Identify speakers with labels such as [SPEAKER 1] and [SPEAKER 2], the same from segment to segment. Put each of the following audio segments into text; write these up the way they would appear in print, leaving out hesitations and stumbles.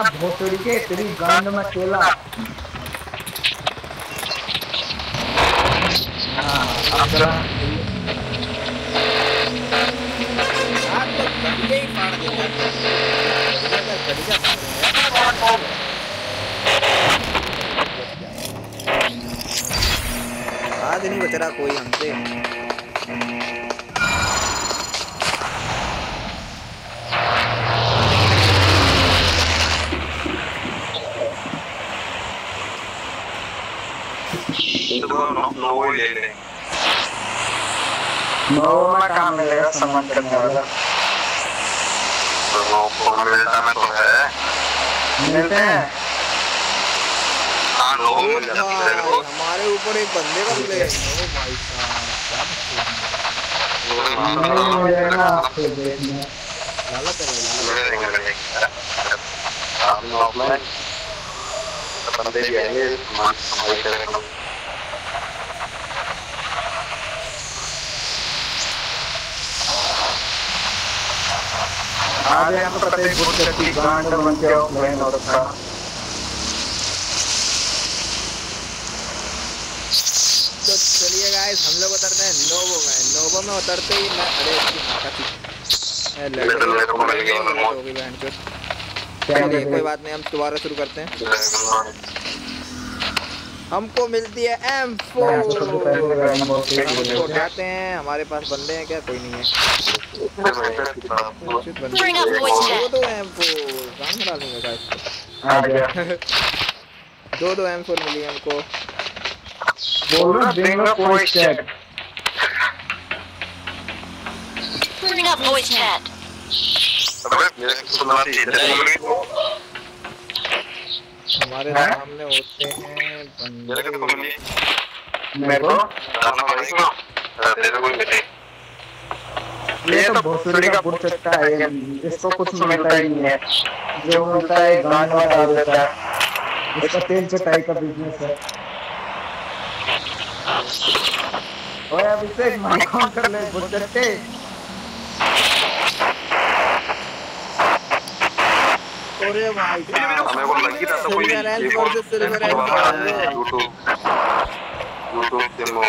[SPEAKER 1] ना भोसड़ी के तेरी गांड में केला। हाँ अब जरा
[SPEAKER 2] तो गड्ढे ही फाड़ देंगे गड्ढा फाड़ देंगे आज नहीं बच रहा कोई हमसे।
[SPEAKER 1] नौ में काम मिलेगा सामान करने वाला।
[SPEAKER 3] तो है
[SPEAKER 1] मिलते हैं।
[SPEAKER 3] हाँ लोगों मिल जाते हैं।
[SPEAKER 2] हमारे ऊपर एक बंदे का प्ले। ओ भाई
[SPEAKER 1] नहीं मिलेगा आपको देखने।
[SPEAKER 2] गलत है
[SPEAKER 3] बंदे भी आएंगे हमारी तरफ।
[SPEAKER 1] आज यहाँ पर प्रत्येक बुट की गांड बन के ऑफलाइन हो रखा।
[SPEAKER 2] तो चलिए गाइस हम लोग उतरते हैं नोवो में उतरते ही मैं अरे चलिए कोई बात नहीं हम दोबारा शुरू करते हैं। हमको मिलती है M4 जाते हैं। हमारे पास बंदे हैं क्या? कोई नहीं है। दो M4 काम डालेंगे गाइस। दो M4 मिली हमको।
[SPEAKER 1] बोल रहा देंगे voice chat.
[SPEAKER 4] Bring up voice chat.
[SPEAKER 2] हमारे सामने होते हैं बंदे।
[SPEAKER 1] मेरे को ये तो भोसड़ी का बुट चट्टा है। इसको कुछ मिलता ही नहीं है। जो मिलता है गांड में डाल देता है। इसका तेल चटाई का बिजनेस है। ओए अभिषेक माइक ऑन कर ले बुट चट्टे।
[SPEAKER 2] अरे भाई
[SPEAKER 3] हमें वो लगी था तो कोई
[SPEAKER 2] सिल्वर
[SPEAKER 3] यूट्यूब डेमो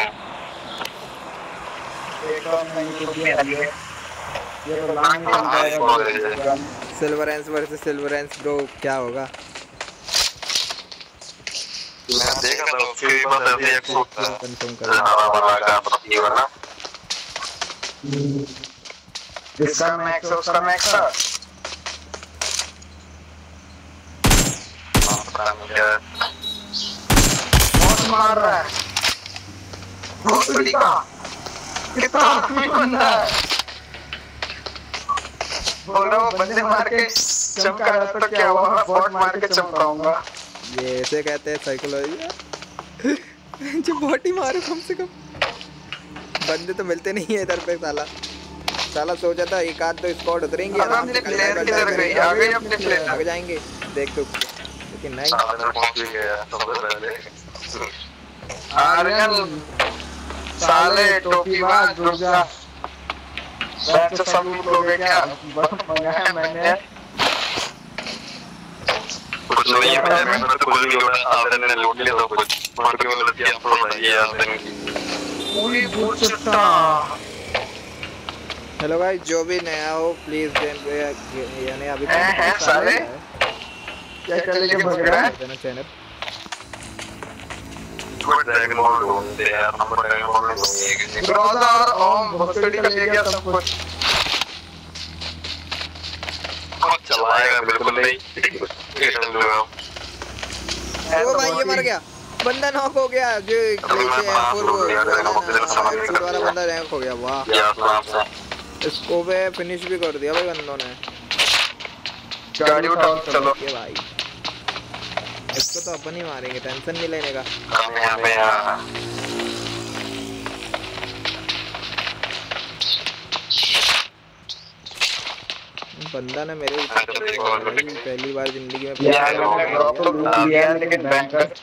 [SPEAKER 1] एक और नहीं कुछ भी है। ये तो लांग बन जाएगा।
[SPEAKER 2] सिल्वरेंस वर्सेस सिल्वरेंस ब्रो क्या होगा?
[SPEAKER 3] मैं देखा था उसके बाद ऐसे एक
[SPEAKER 2] कंफर्म कर
[SPEAKER 3] हमारा पति वाला
[SPEAKER 1] इसका मैक्स उसका मैक्स बहुत मार रहा है। भोसड़ी का कितना आदमी बंदा है। बोल रहा हूँ बंदे मार के चमका रहा तो क्या हुआ? मैं बॉट मार के चमकाऊंगा।
[SPEAKER 2] ये ऐसे कहते हैं साइकोलॉजी। जो बॉडी मारो कम से कम। बंदे तो मिलते नहीं है इधर पे साला सोचा था एक आध तो स्क्वाड उतरेंगे
[SPEAKER 1] अपने प्लेयर किधर गए? आ गए अपने प्लेयर
[SPEAKER 2] आगे जाएंगे देख तो लेकिन नहीं।
[SPEAKER 1] आर्यन साले टोपीबाज रुक जा। बैठ से सब लोग है क्या? बस मंगाया मैंने।
[SPEAKER 3] कुछ नहीं है मैं तो कुछ नहीं होगा। आपने लूट लिया तो कुछ मार के वो लड़की आपको बताइए आपने
[SPEAKER 1] पूरी बूट चट्टा।
[SPEAKER 2] हेलो भाई जो भी नया हो प्लीज यानी अभी
[SPEAKER 1] हैं साले क्या कर लेके भग रहा है?
[SPEAKER 2] चैनल
[SPEAKER 3] ड्रैगन बॉल ढूंढते हैं नंबर ड्रैगन बॉल ढूंढेंगे
[SPEAKER 1] ब्रदर ओम भोसड़ी का ले गया सब कुछ।
[SPEAKER 3] चलाएगा बिल्कुल नहीं।
[SPEAKER 2] ओ भाई ये मर गया। बंदा नॉक हो गया जो वाला बंदा रैंक हो गया। वाह इसको पे फिनिश भी कर दिया भाई बंदों ने।
[SPEAKER 1] गाड़ी उठाओ चलो
[SPEAKER 2] भाई इसको तो अपन ही मारेंगे टेंशन नहीं लेने का। बंदा ने मेरे पहली बार जिंदगी में
[SPEAKER 1] लेकिन बैंकर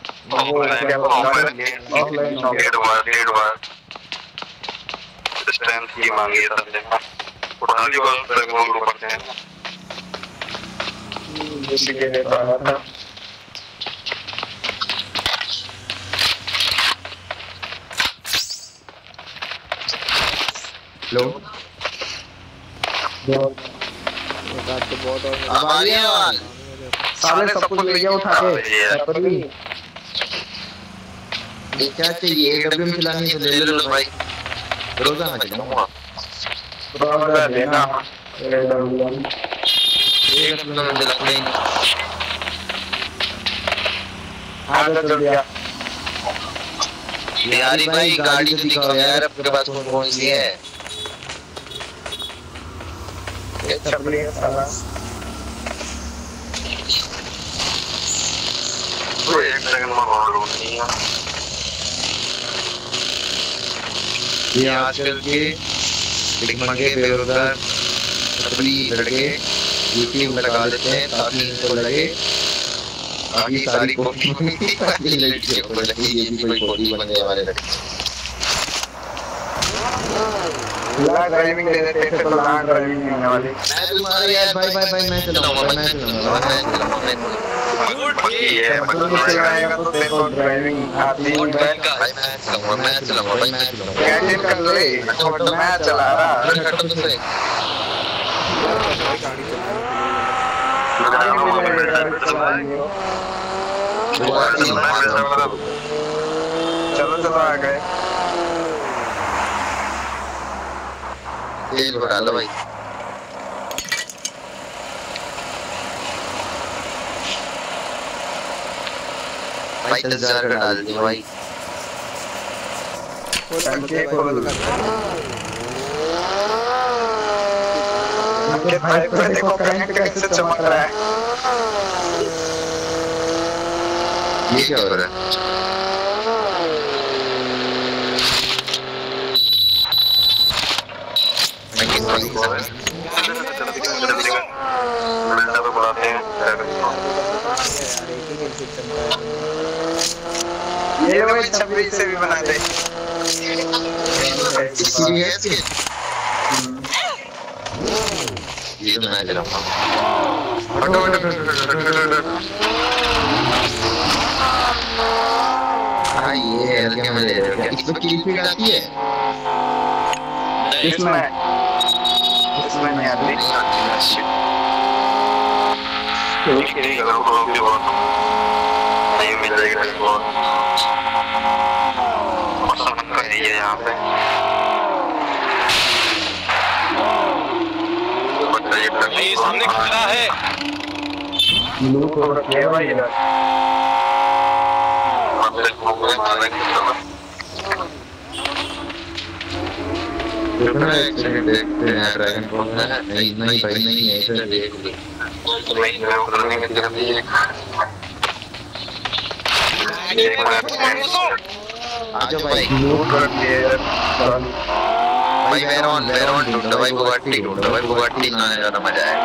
[SPEAKER 3] स्ट्रेंथ की मांगी है सबने। उठा ली बस ड्रैगन बॉल ऊपर से
[SPEAKER 1] उसी के लिए तो आया था।
[SPEAKER 5] लो
[SPEAKER 2] एक आध तो बहुत और
[SPEAKER 5] हमारी आवाज
[SPEAKER 1] साले सब कुछ ले गया उठा के पर भी
[SPEAKER 5] ये क्या चाहिए एडब्ल्यूएम चलानी है तो ले लो भाई रोजा में चलाऊंगा
[SPEAKER 1] ब्राउज़र देना
[SPEAKER 5] एडब्ल्यूएम चला लेंगे
[SPEAKER 1] आगे चल गया।
[SPEAKER 5] बिहारी भाई गाड़ी तो दिखाओ यार आपके पास कौन सी है
[SPEAKER 1] ये छपरी है साला।
[SPEAKER 3] तो एक सेकंड में मालूम नहीं है।
[SPEAKER 5] ये आजकल के टिकमंगे बेरोजगार छपरी लड़के यूट्यूब लगा देते हैं ताकि इनको लगे बाकी सारी कॉपी लड़कियों को लगे ये भी कोई कॉपी बनने वाले लड़के
[SPEAKER 1] ला ड्राइविंग ले लेते थे तो ला ड्राइविंग नहीं होने वाली।
[SPEAKER 5] मैं तुम्हारा यार भाई मैं चलाऊंगा मैं
[SPEAKER 3] ये
[SPEAKER 1] तो चलाएगा तो देखो ड्राइविंग आती है।
[SPEAKER 5] भाई मैं चलाऊंगा
[SPEAKER 1] कैंटीन कर ले तो मैं चला रहा।
[SPEAKER 2] गाड़ी
[SPEAKER 1] चलो चलो आ गए।
[SPEAKER 5] तेल भरा लो भाई भाई 10,000 का डाल दिया भाई
[SPEAKER 1] टंकी खोल कर आपके पाइप पे देखो करंट कैसे चमक रहा है।
[SPEAKER 5] ये क्या हो रहा है
[SPEAKER 1] ये लोग छपरी से भी बना दे।
[SPEAKER 5] सीरियस ये तो मैं चलाऊंगा हाँ ये हल्के में ले रहे हो क्या इसमें किल फीड आती है
[SPEAKER 1] इसमें नहीं आती।
[SPEAKER 3] नहीं मिल जाएगा इसको यहाँ पे
[SPEAKER 6] भाई सामने खड़ा है
[SPEAKER 1] लूट हो रखी है भाई इधर।
[SPEAKER 5] देखना एक सेकंड देखते हैं ड्रैगन बॉल है नहीं नहीं भाई नहीं है इधर देख ले आजा भाई
[SPEAKER 1] लूट हो रखी है इधर।
[SPEAKER 5] भाई वेरॉन ढूंढो भाई बुगाटी ढूंढो भाई बुगाटी ना ज्यादा मजा है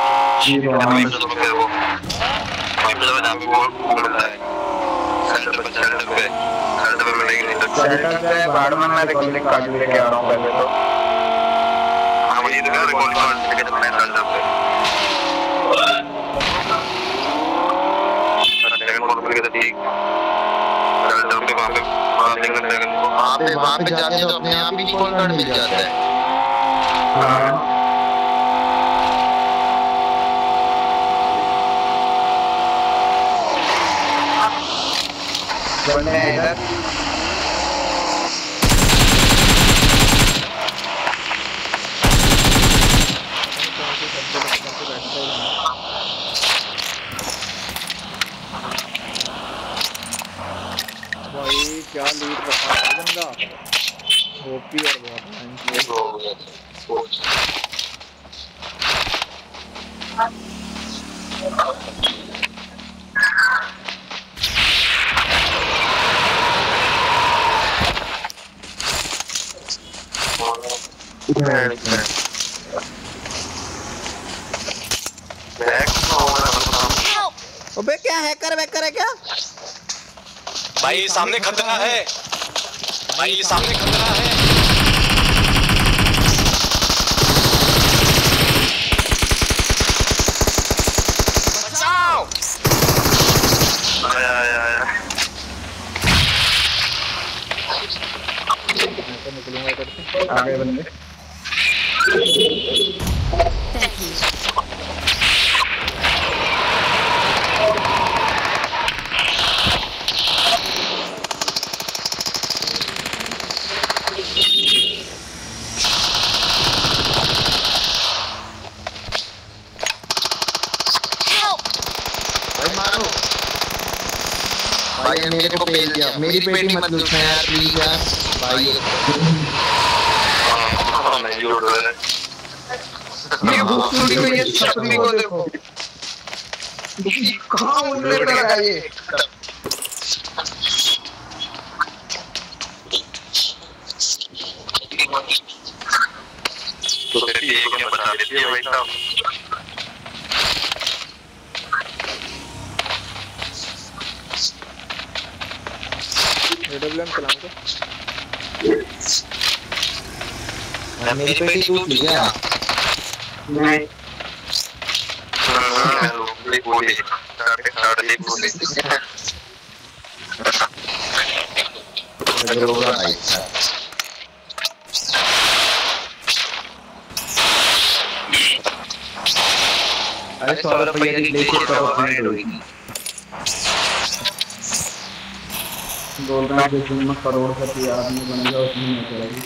[SPEAKER 1] सेंटर पे बाड़ में मैं रिकॉर्डिंग कार्ड लेके आ रहा हूँ पहले तो।
[SPEAKER 3] हाँ मुझे तो रिकॉर्ड कार्ड लेके तो मैं सेंटर पे ठीक
[SPEAKER 5] वहाँ पे जाते हैं तो अपने आप ही रिकॉल कार्ड मिल जाता है
[SPEAKER 1] बनने इधर
[SPEAKER 2] भाई क्या लूट रखा है बंदा ओपी और बहुत अबे क्या हैकर है क्या
[SPEAKER 6] भाई सामने खतरा है भाई सामने खतरा है बचाओ
[SPEAKER 2] निकलूंगा इधर से।
[SPEAKER 1] आ गए बंदे।
[SPEAKER 4] Thank you.
[SPEAKER 5] भाई मारो भाई, मेरे को पेल दिया, मेरी पेटी मत लूटना यार प्लीज यार भाई।
[SPEAKER 3] नहीं जोड़ रहा है।
[SPEAKER 5] ये भूखड़ी में ये छपरी को देखो कहाँ उड़ने लगा ये।
[SPEAKER 3] तो तेरी एक क्या बता देती है भाई साहब।
[SPEAKER 2] AWM चलाऊंगा।
[SPEAKER 5] मेरी पेटी टूट गया।
[SPEAKER 1] नहीं
[SPEAKER 3] लोग बोले साढ़े बोले
[SPEAKER 5] होगा भाई। अरे 100 रुपये की लेके तो अपडेट होगी।
[SPEAKER 1] बोल रहा है जिसमें मैं करोड़पति आदमी बन गया उसमें नहीं चलेगी।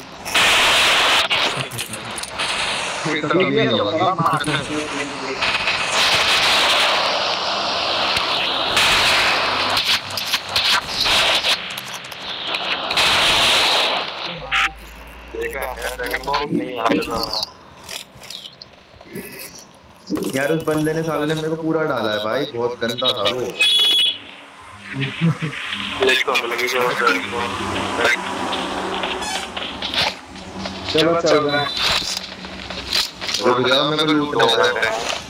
[SPEAKER 5] यार उस बंदे ने साले ने मेरे को पूरा डाला है भाई, बहुत गंदा था वो।
[SPEAKER 1] चलो चल रहा है।
[SPEAKER 5] रुक जाओ मैं भी लूट रहा हूं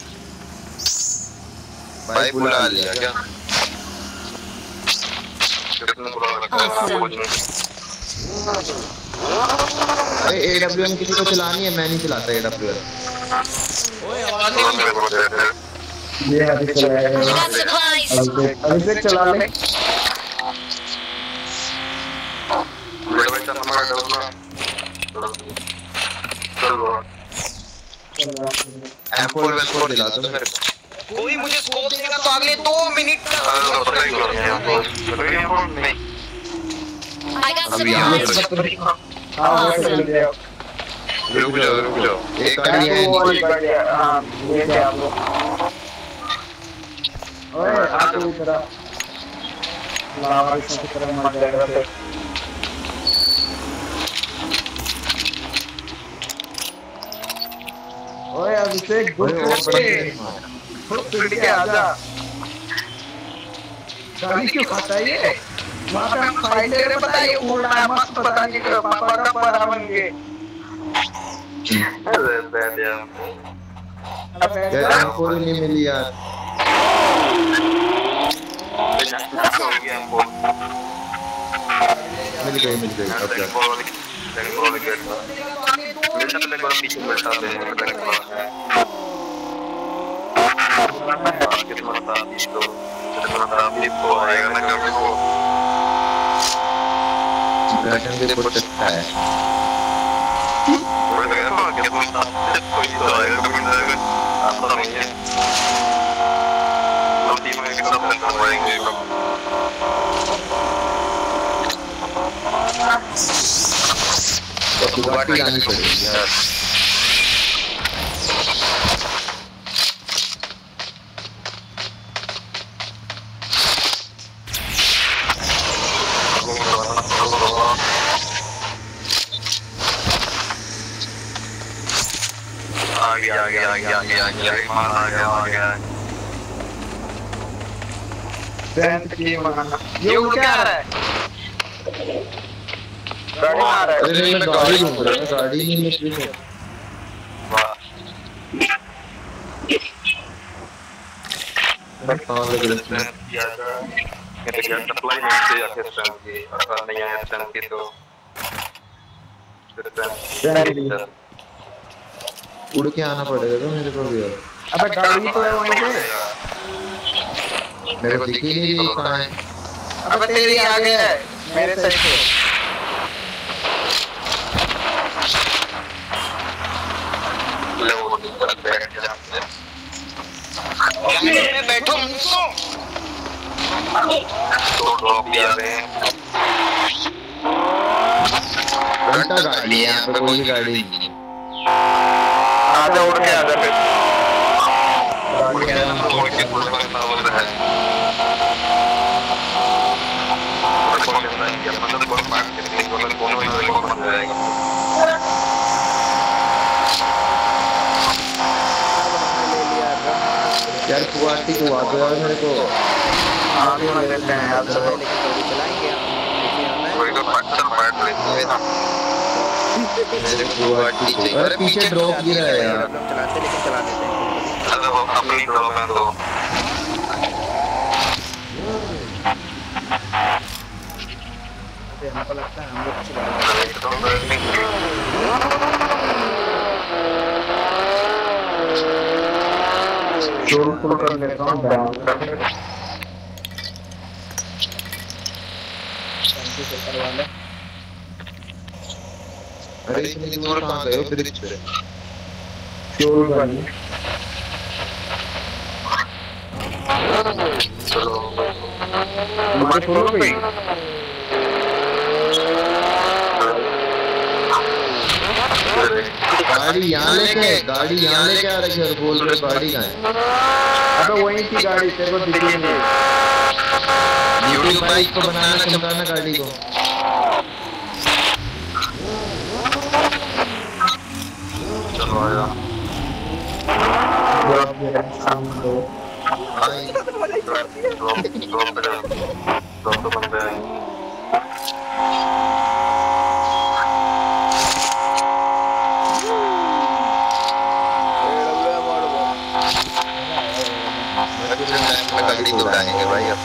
[SPEAKER 5] भाई, बुला लिया क्या? अरे AWM किसी को चलानी है, मैं नहीं चलाता AWM।
[SPEAKER 1] ये अभी चलाएगा।
[SPEAKER 4] I got supplies.
[SPEAKER 1] अभिषेक चला ले।
[SPEAKER 5] M4 वेस्पोर दिला दो मेरे को।
[SPEAKER 2] कोई मुझे स्कोप देगा तो अगले 2 मिनट
[SPEAKER 4] I got
[SPEAKER 5] अभी यहाँ
[SPEAKER 4] supplies.
[SPEAKER 1] हाँ वो चल गया।
[SPEAKER 5] रुक जाओ एक गाड़ी है।
[SPEAKER 1] वो वाली गाड़ी है। हाँ ये क्या वो। ओए आगे इधर आ। लावा की तरह मर जाएगा फिर। ओए अभिषेक गुड के आजा। गाड़ी क्यों खाता है ये? वहाँ पे हम फाइट ले रहे, पता है ये उड़ रहा है मस्त, पता नहीं क्यों पापा का बड़ा बन गए।
[SPEAKER 5] यार M4 नहीं मिली यार। मिल गई अब जा। गठन भी बहुत अच्छा है। गुवाहाटी आनी पड़ेगी यार।
[SPEAKER 1] ये उड़ क्या रहा है? गाड़ी मार रहा है।
[SPEAKER 5] अरे नहीं मैं गाड़ी ढूंढ रहा था, गाड़ी नहीं निकली है। मैं कहाँ लग रहा है?
[SPEAKER 3] ये क्या सप्लाई में से आके स्टैंड की अगर नहीं आया स्टैंड की तो
[SPEAKER 5] उड़ के आना पड़ेगा तो मेरे को भी।
[SPEAKER 1] अबे गाड़ी तो है वहीं पे।
[SPEAKER 5] मेरे को दिख ही नहीं रही कहाँ है।
[SPEAKER 1] अबे तेरी आगे है मेरे साइड पे।
[SPEAKER 6] में बैठो मुझको
[SPEAKER 3] तो ड्रॉप भी आ रहे हैं।
[SPEAKER 5] उल्टा गाड़ी है यहाँ पे, कोई गाड़ी नहीं।
[SPEAKER 3] आजा उड़ के आजा फिर।
[SPEAKER 1] गाड़ी है
[SPEAKER 3] उड़ के बोल रहा है। कौन करना है? मतलब कौन पार्ट करने को मतलब कौन वाले को बंद रहेगा?
[SPEAKER 5] यार कुआटी को वापस आओ मेरे को।
[SPEAKER 1] आगे में लेते हैं यार।
[SPEAKER 2] लेकिन गाड़ी चलाएंगे हम।
[SPEAKER 3] कोई तो पार्ट लेते हैं ना।
[SPEAKER 5] मेरे कुआटी को अरे पीछे ड्रॉप गिरा है यार।
[SPEAKER 2] हम चलाते लेकिन चला देते हैं।
[SPEAKER 3] चलो अपनी ड्रॉप में तो
[SPEAKER 2] हमको लगता है हम लोग चला
[SPEAKER 1] फ्यूल फुल कर लेता हूँ डाउन।
[SPEAKER 5] अरे इतनी दूर कहाँ गए हो ब्रिज पे?
[SPEAKER 1] फ्यूल भर
[SPEAKER 3] चलो
[SPEAKER 1] मुझे फुल हो गई।
[SPEAKER 5] गाड़ी यहाँ लेके आ रही है। बोल रहे गाड़ी कहाँ है?
[SPEAKER 1] अबे वहीं की गाड़ी तेरे को दिखी नहीं।
[SPEAKER 5] यूट्यूब बाइक को बनाना चमकाना गाड़ी को।
[SPEAKER 3] चलो आया।
[SPEAKER 1] ड्रॉप दे रहा सामने दो।
[SPEAKER 3] ड्रॉप तो बंद है।
[SPEAKER 5] गाड़ी दौड़ाएंगे भाई अब।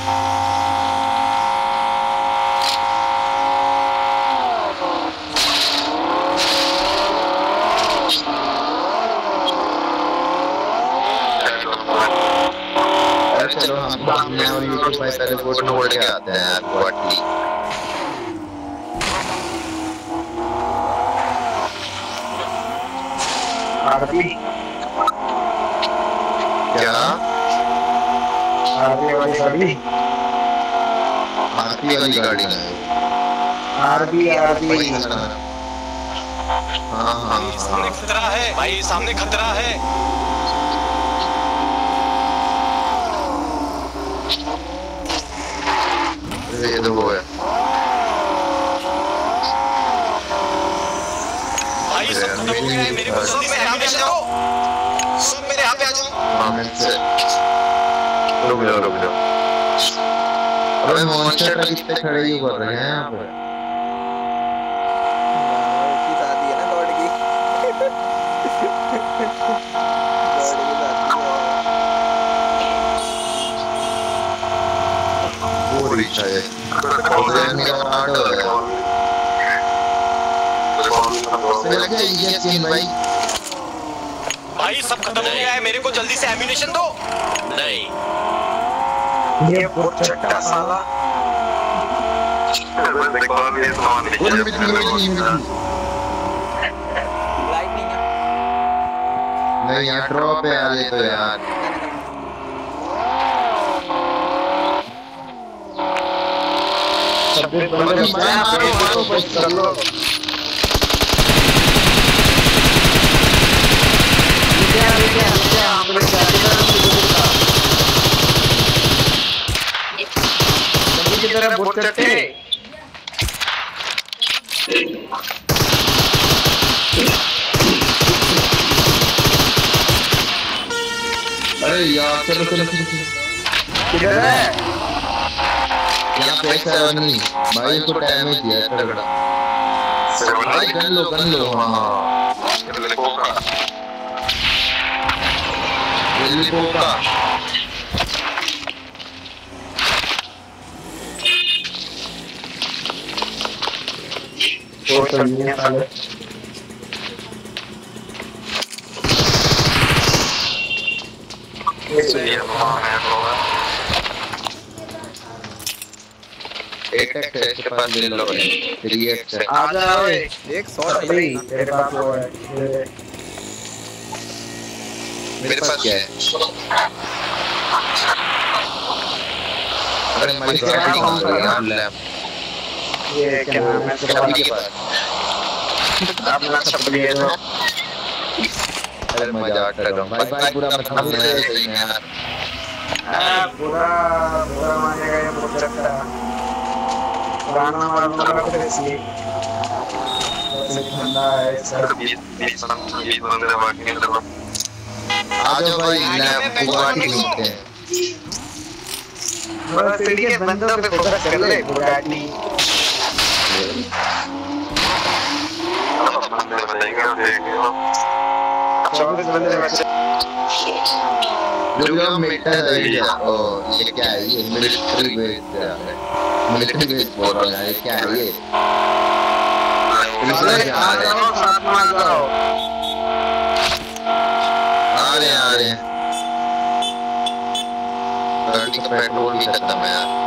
[SPEAKER 5] चलो हम अपने और यूट्यूब पे पहले फोटो उड़ के आते हैं यार गुवाहाटी।
[SPEAKER 1] आरती
[SPEAKER 5] क्या
[SPEAKER 1] आरती वाली गाड़ी।
[SPEAKER 5] आरती वाली गाड़ी है।
[SPEAKER 1] आरती आरती
[SPEAKER 5] हाँ हाँ
[SPEAKER 6] सामने खतरा है भाई, सामने खतरा है।
[SPEAKER 5] ये तो वो है
[SPEAKER 6] भाई, सब खत्म हो गया है, मेरे को जल्दी से यहाँ पे जाओ, सब मेरे यहाँ पे आ जाओ।
[SPEAKER 5] मामेन से
[SPEAKER 3] रुक जाओ।
[SPEAKER 5] अबे मॉन्स्टर ट्रक कितने खड़े ही कर रहे हैं यहाँ पे।
[SPEAKER 2] की शादी है ना गॉड की।
[SPEAKER 5] वो रिक्शा है उधर मेरा ऑटो है। उससे लगे ये सीन भाई।
[SPEAKER 6] भाई सब खत्म हो गया है, मेरे को जल्दी से एम्यूनेशन दो। नहीं
[SPEAKER 1] ये बहुत चट्टा साला।
[SPEAKER 2] लाइट नहीं है।
[SPEAKER 5] नहीं यहाँ ड्रॉप है यार ये तो यार।
[SPEAKER 1] सब बंदे मारो बस कर लो। की तरह बहुत चट्टे।
[SPEAKER 5] अरे यार चलो
[SPEAKER 1] किधर है?
[SPEAKER 5] यहाँ पे ऐसा नहीं भाई को डैमेज दिया है तगड़ा। भाई गन लो हाँ हेलीकॉप्टर।
[SPEAKER 1] वो तो नहीं है साले।
[SPEAKER 5] एक इसके पास ले लो 3x है।
[SPEAKER 1] आ जा ओए।
[SPEAKER 2] एक शॉट
[SPEAKER 1] भाई तेरे पास वो है।
[SPEAKER 5] मेरे पास क्या है? अरे मेरी गाड़ी कहाँ गई यार? लैम्प
[SPEAKER 1] ये क्या नाम है इसका?
[SPEAKER 5] छपरी के पास।
[SPEAKER 1] अपना छपरी है तो
[SPEAKER 5] अरे मजाक कर रहा हूँ भाई, भाई पूरा मत मानना है सही में यार।
[SPEAKER 1] पूरा पूरा मानेगा ये बहुत अच्छा पुराना मालूम लगा फिर इसलिए वैसे ठंडा है सर।
[SPEAKER 3] 20 बंदे बाकी हैं तो
[SPEAKER 5] आ जाओ भाई, लैम्प बुगाटी घूमते हैं।
[SPEAKER 1] थोड़ा सीढ़ी के बंदों पे फोकस कर ले बुगाटी।
[SPEAKER 3] बंदे बताएंगे और देखेंगे
[SPEAKER 1] 24 बंदे बचे।
[SPEAKER 5] जो मेटा है ओ ये क्या है? ये मिलिट्री बेस है, मिलिट्री बेस बोल रहा है। ये क्या है ये?
[SPEAKER 1] अरे आ जाओ साथ में आ जाओ।
[SPEAKER 5] आ रहे हैं गाड़ी का पेट्रोल भी खत्म है यार।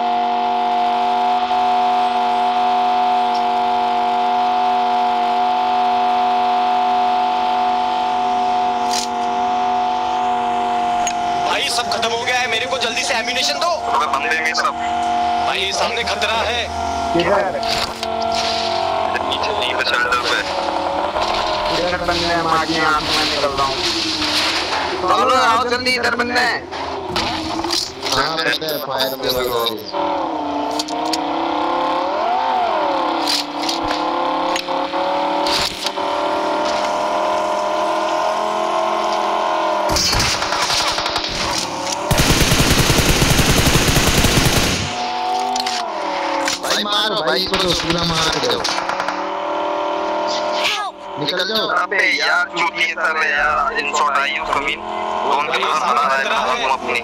[SPEAKER 6] भाई सब खत्म हो गया है, मेरे को जल्दी से एम्यूनेशन दो।
[SPEAKER 3] बंदे में सब
[SPEAKER 6] भाई सामने खतरा है।
[SPEAKER 1] किधर
[SPEAKER 3] नीचे नहीं बचा पे
[SPEAKER 1] किधर बंदे हैं? माँ की आंख में निकल रहा हूँ। चलो आओ जल्दी इधर बंदे हैं।
[SPEAKER 5] हाँ पता है, फायर में लगा है। भाई मारो भाई को, तो पूरा मार दो। निकल जाओ।
[SPEAKER 3] अबे यार चूतिए साले यार इंसॉर्ट आई हूं कमीन दोनों के पास आ रहा है हम अपनी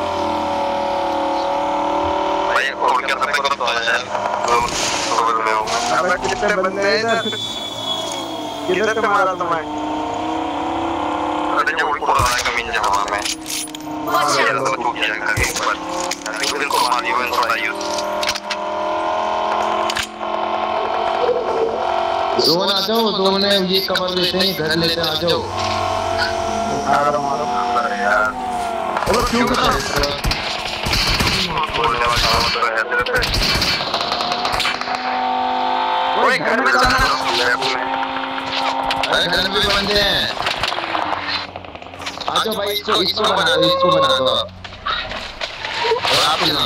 [SPEAKER 3] भाई और क्या सब कुछ तो आ जाए तो में हूं।
[SPEAKER 1] अबे कितने बंदे हैं इधर? किधर से मारा तुम्हें?
[SPEAKER 3] अरे जो उड़ रहा है कमीन जहां में ये तो चूतिया का के ऊपर इनको मारियो इंसॉर्ट आई हूं।
[SPEAKER 5] जोन आ जाओ, जोन में ये कवर लेते हैं, घर लेते हैं, आ जाओ।
[SPEAKER 3] अरे यार
[SPEAKER 1] वो क्यों कर?
[SPEAKER 3] बोलने वाला काम तो है तेरे पे
[SPEAKER 1] ओए घर में जाना।
[SPEAKER 5] अरे घर में भी बंदे हैं। आ जाओ भाई, इसको बना दो, इसको बना दो। और आप ना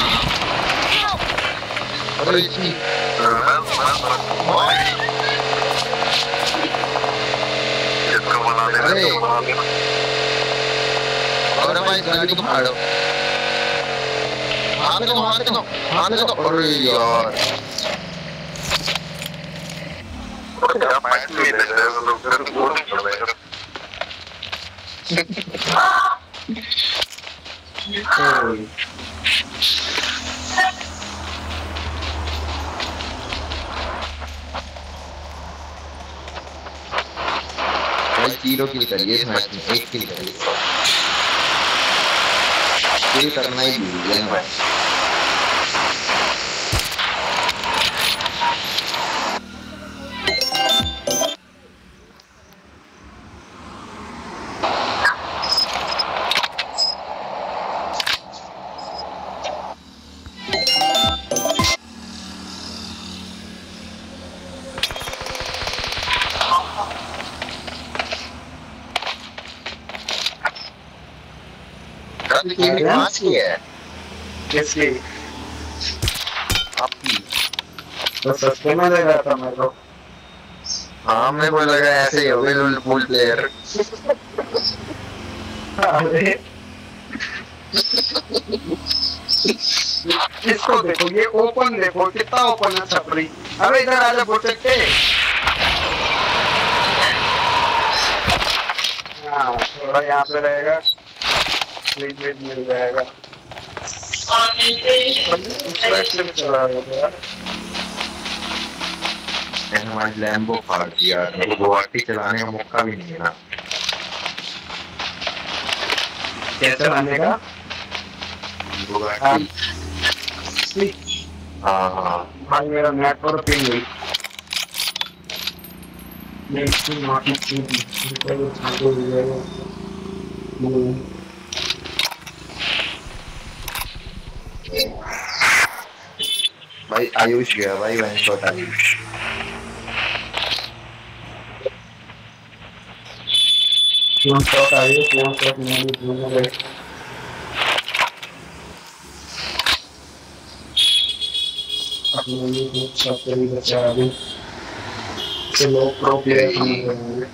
[SPEAKER 5] अरे इतनी अरे और भाई गाड़ी को फाड़ो। हाथ लगाओ, हाथ लगाओ, हाथ लगाओ। अरे यार
[SPEAKER 3] क्या फाइट में दे रहे हो लोग तो बोल नहीं कर रहे
[SPEAKER 5] भाई 0 किल करिए इस मैच में, 1 किल करिए। किल करना ही भूल गया ना भाई। पांच की है
[SPEAKER 1] किसकी?
[SPEAKER 5] आपकी।
[SPEAKER 1] तो सस्ते में दे रहा था मेरे को।
[SPEAKER 5] हाँ मेरे को लगा ऐसे ही होगा फुल प्लेयर।
[SPEAKER 1] अरे इसको देखो, ये ओपन देखो कितना ओपन है छपरी। अबे इधर आजा बुटके। हाँ थोड़ा यहाँ पे रहेगा, स्लीप मिल जाएगा।
[SPEAKER 5] हमारी लैम्बो फाड़ दिया, गुवाहाटी चलाने का मौका भी नहीं है ना।
[SPEAKER 1] कैसे चलाने का?
[SPEAKER 5] गुवाहाटी हाँ हाँ
[SPEAKER 1] भाई मेरा नेटवर्क पिंग हुई।
[SPEAKER 5] भाई आयुष गया भाई, one shot Ayush.
[SPEAKER 1] One shot Ayush, one shot मेरी भूल गए। अपने लिए कुछ शॉट भी बचा अभी से लोग प्रो प्लेयर समझ रहे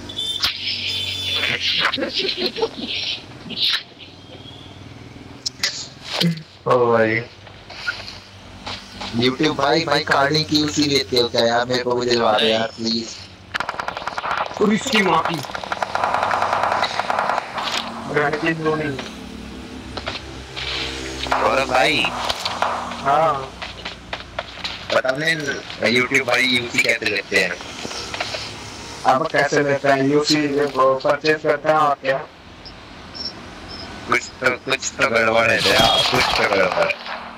[SPEAKER 5] ओ भाई यूट्यूब भाई कार्डिंग की उसी लेते हो क्या यार, मेरे को भी दिलवा दो यार प्लीज।
[SPEAKER 1] और इसकी माँ की रणजीत धोनी।
[SPEAKER 5] और भाई
[SPEAKER 1] हाँ
[SPEAKER 5] पता नहीं यूट्यूब भाई यूसी कैसे लेते हैं?
[SPEAKER 1] अब कैसे लेते हैं? यूसी परचेज करते हैं और क्या?
[SPEAKER 5] कुछ तो गड़बड़ है यार, कुछ तो गड़बड़।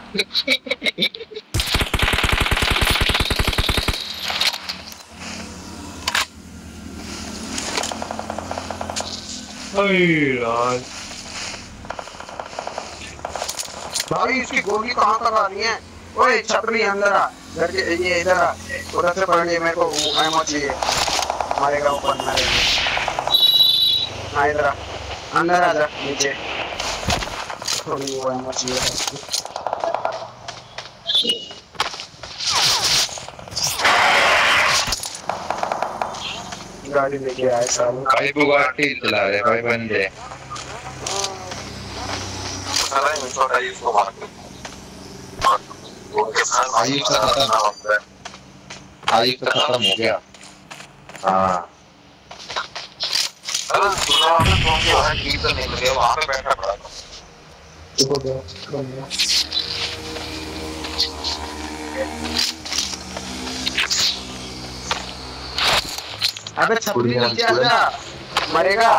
[SPEAKER 5] भाई इसकी गोली कहाँ तक आ रही है? ओए छतरी अंदर आ, घर के ये इधर आ, उधर से पकड़ लिए मेरे को एमो चाहिए, मारेगा ऊपर मारेगा। हाँ इधर आ, अंदर आ जा नीचे, थोड़ी वो एमो चाहिए। गाड़ी लेके आए सालों। भाई बुगाटी चला रहे भाई बंदे। आयुष का खत्म हो गया। हाँ
[SPEAKER 3] वहाँ पे बैठा पड़ा था।
[SPEAKER 1] अबे छपरी नीचे आ जा, मरेगा।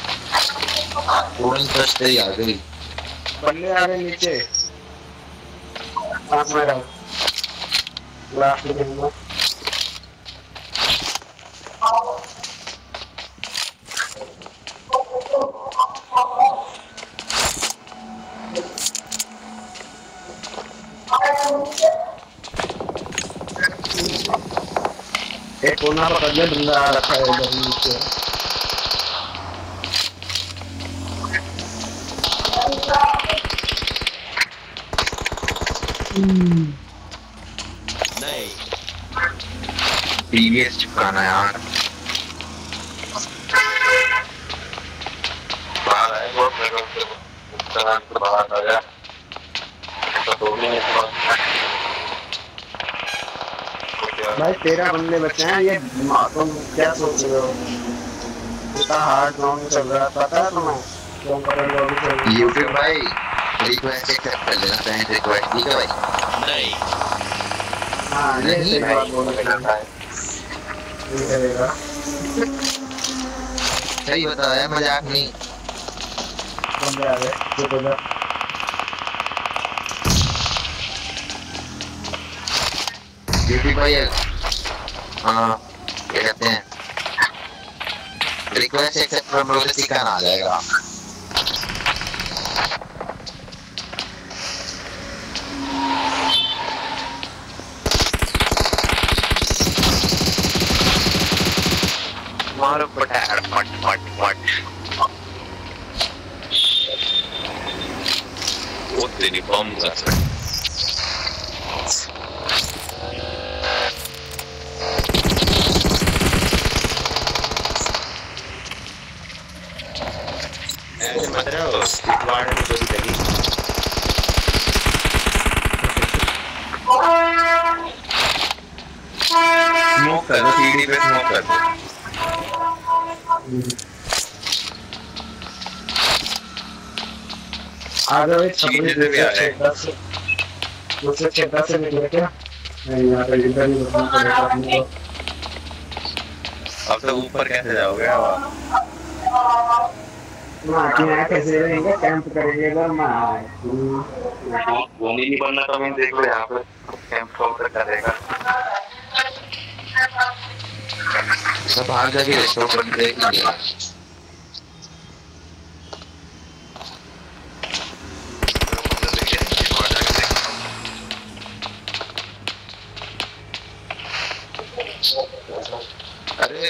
[SPEAKER 5] तुरंत फर्स्ट ही आ गई।
[SPEAKER 1] बल्ले आ गए नीचे, पास में रहो, लास्ट में दूंगा। एक कोना पकड़ ले, बंदा आ रखा है इधर नीचे।
[SPEAKER 6] नहीं
[SPEAKER 5] टीवीएस चिपकाना यार।
[SPEAKER 3] बाहर आए वो बाहर आ गया तो
[SPEAKER 1] भाई 13 बंदे बचे हैं। ये तुम क्या सोच रहे हो? इतना हार्ड राउंड चल रहा है, पता है तुम्हें? क्यों कर रहे हो अभी चल रही है?
[SPEAKER 5] यूट्यूब भाई रिक्वेस्ट एक्सेप्ट कर लेना, फ्रेंड रिक्वेस्ट, ठीक है भाई?
[SPEAKER 6] नहीं
[SPEAKER 1] हाँ ये
[SPEAKER 5] नहीं
[SPEAKER 1] सही
[SPEAKER 5] भाई,
[SPEAKER 1] बात बोल रहे हैं। ये करेगा
[SPEAKER 5] सही बताया, मजाक नहीं।
[SPEAKER 1] बंदे आ गए, चुप हो जा।
[SPEAKER 5] यूट्यूब भाई हाँ क्या कहते हैं, रिक्वेस्ट एक्सेप्ट कर लो तो सिखाना आ जाएगा। मारो पटार पट पट पट।
[SPEAKER 6] वो तेरी बम का
[SPEAKER 5] मतलब स्क्वाड में कोई लगी स्मोक कर दो, सीडी पे स्मोक कर दो।
[SPEAKER 1] आ गए छपरी
[SPEAKER 5] सीधे भी आ रहे हैं।
[SPEAKER 1] दूसरे क्षेत्र से निकले क्या? नहीं यहाँ पे इधर ही रुकना पड़ेगा अपने को।
[SPEAKER 5] अब तो ऊपर कैसे जाओगे?
[SPEAKER 1] माँ की यहाँ कैसे रहेंगे? कैंप करेंगे इधर माँ।
[SPEAKER 3] वो नहीं बनना तो मैं देख लो यहाँ पे कैंप काउंटर करेगा।
[SPEAKER 5] सब बाहर जाके रेस्टोरेंट देख लेंगे।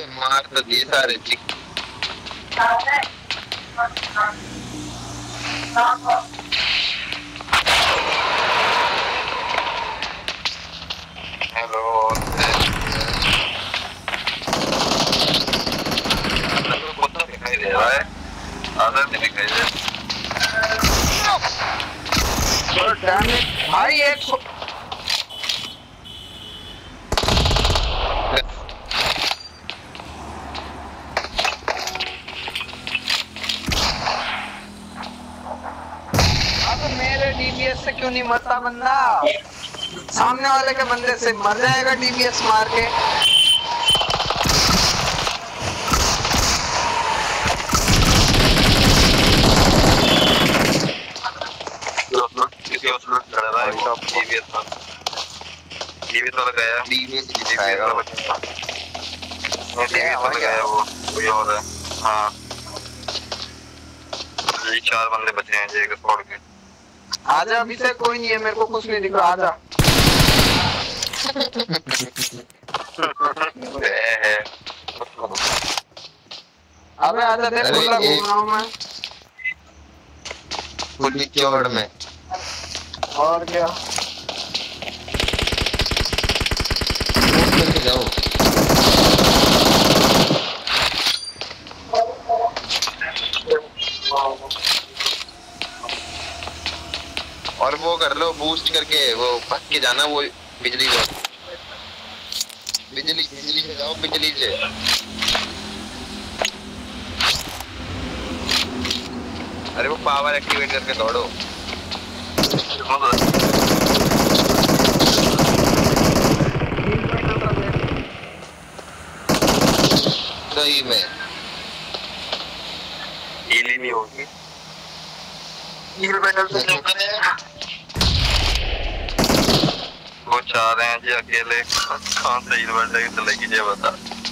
[SPEAKER 5] मार तो दिए सारे चिक।
[SPEAKER 3] हेलो कुत्ता दिखाई दे रहा है, आधा भी दिखाई दे।
[SPEAKER 1] भाई एक मेरे डीबीएस से क्यों नहीं मरता बंदा? सामने वाले के बंदे से मर जाएगा डीबीएस मार के।
[SPEAKER 3] किसी और लड़ रहा है तो डीबीएस वाला गया,
[SPEAKER 5] डीबीएस दिखाएगा
[SPEAKER 3] वो कोई और है। हाँ ये 4 बंदे बचे हैं एक स्क्वाड के।
[SPEAKER 1] आजा, अभी से कोई नहीं है, मेरे को कुछ नहीं दिख रहा। आजा अबे आजा, देख खुला घूम रहा हूँ मैं।
[SPEAKER 5] पुलिस चौड़ में
[SPEAKER 1] और क्या
[SPEAKER 5] लेके जाओ। और वो कर लो बूस्ट करके, वो भाग के जाना, वो बिजली से जाओ, बिजली से। अरे वो पावर एक्टिवेट करके दौड़ो। सही में
[SPEAKER 3] हील नहीं होगी, हील बैटल से वो चाह रहे हैं जी अकेले कौन सा हील बैटल चलेगी जी बता।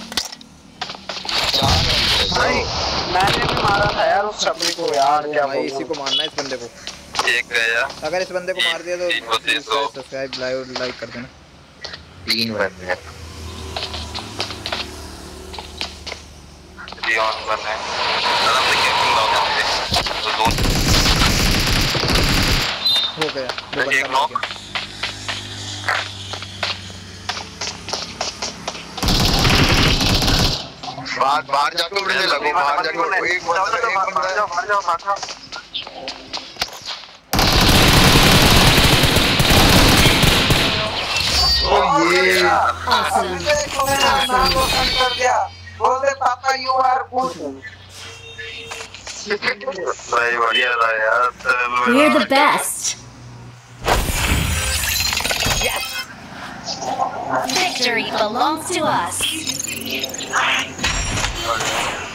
[SPEAKER 1] भाई मैंने भी मारा था यार उस छपरी को यार। क्या
[SPEAKER 2] भाई इसी को मारना है, इस बंदे को।
[SPEAKER 3] एक गया,
[SPEAKER 2] अगर इस बंदे को मार दिया तो सब्सक्राइब लाइक कर देना।
[SPEAKER 5] 3 बंदे हैं।
[SPEAKER 3] ऑन बने आराम से कैंपिंग लाओ मुझे तो 2
[SPEAKER 2] हो गया, 2
[SPEAKER 3] एक
[SPEAKER 2] बंदा
[SPEAKER 3] नॉक।
[SPEAKER 2] मर गया।
[SPEAKER 5] बाहर जाके उड़ने लगो, बाहर जाके एक बंदा
[SPEAKER 3] मार जाओ
[SPEAKER 1] कर दिया। बोलते पापा यू आर गुड।
[SPEAKER 3] भाई बढ़िया था यार।
[SPEAKER 4] We're the best. Victory belongs to us.